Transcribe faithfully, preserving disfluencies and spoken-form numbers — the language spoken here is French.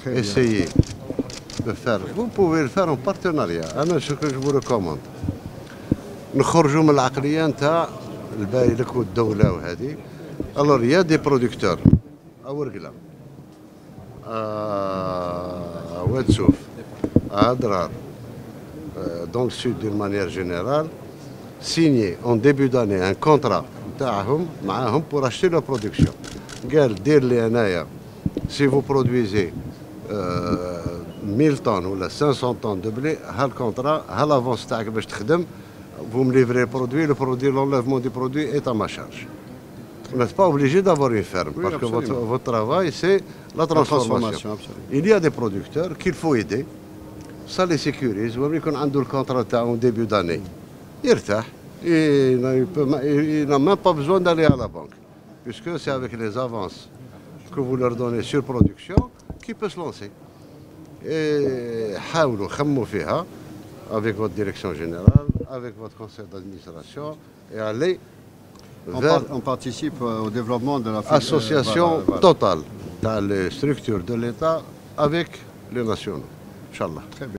essayez de faire. Vous pouvez le faire en partenariat. أنا ce que je vous recommande. نخرجوا من العقلية نتاع الباهي لك والدولة وهذه. Alors il y a des producteurs. أورقلة. à Ouadsouf, à Adrar, dans le sud d'une manière générale, signer en début d'année un contrat pour acheter la production. Si vous produisez euh, mille tonnes ou cinq cents tonnes de blé, le contrat, l'avance, vous me livrez le produit, le produit, l'enlèvement du produit est à ma charge. Vous n'êtes pas obligé d'avoir une ferme, oui, parce absolument. que votre, votre travail, c'est la transformation. La transformation Il y a des producteurs qu'il faut aider, ça les sécurise. Vous voyez qu'on a le contrat en début d'année. Il n'a même pas besoin d'aller à la banque, puisque c'est avec les avances que vous leur donnez sur production qu'il peut se lancer. Et avec votre direction générale, avec votre conseil d'administration, et aller vers on participe au développement de la association euh, voilà, voilà. totale dans les structures de l'État avec les nationaux. Inch'Allah.